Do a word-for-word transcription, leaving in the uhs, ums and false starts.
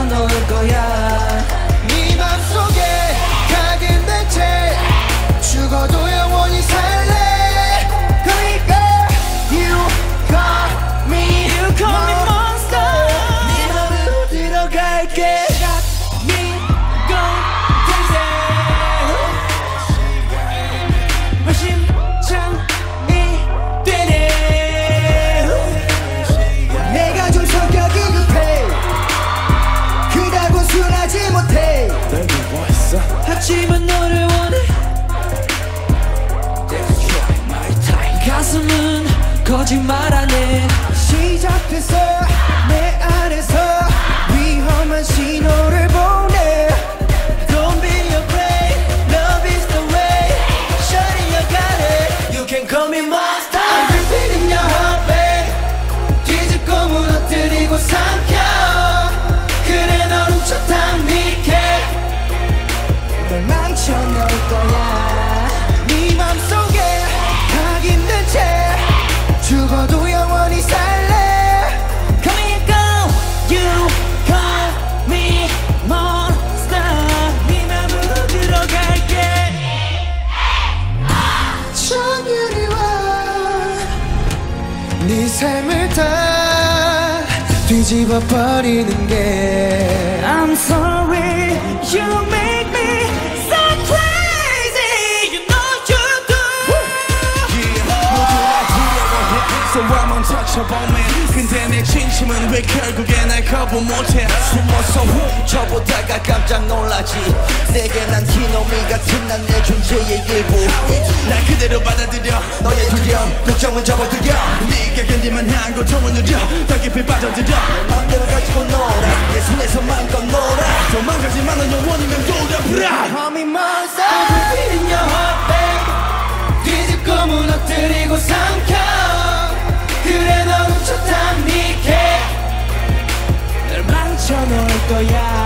놓을 거야. 네 맘속에 각인된 채 죽어도 영원히 살래. 그러니까 You call me, You call me monster. 네 맘으로 들어갈게. Shot me go crazy. 심장이 뛰네. 내가 좀 성격이 급해. 그다고 순하지 못해. 하지만 너를 원해. 가슴은 거짓말하네. 시작됐어 내 안에서 위험한 신호를 보내. Don't be afraid, love is the way. Shawty you got it, you can call me monster. I'm repeating your heartbeat. 뒤집고 무너뜨리고 삼켜. 그래 널 훔쳤다 니게 널 망쳐놓을 거야. 네 맘속에 각인된 채 죽어도 영원히 살래. Come here go, you call me monster. 네 맘으로 들어갈게. 정열이 와 네 삶을 다 뒤집어 버리는 게. I'm sorry, you make me so crazy. You know you do. So I'm untouchable man. 근데 내 진심은 왜 결국에 날 거부 못해. 숨어서 훔쳐보다가 깜짝 놀라지. 내게 난 티노미 같은 난 내 존재의 일부. 날 그대로 받아들여. 너의 두려움 걱정은 접어들여. 네가 견디만 한 고통을 누려. 더 깊이 빠져들여. 마음대로 가지고 놀아. 내 손에서 마음껏 놀아. 도망가지만 넌 영원히 맴돌아보라. Call me monster. I'm repeating your heartbeat. 뒤집고 무너뜨리고 삼켜. 그래 널 훔쳤다 니게 널 망쳐놓을 거야.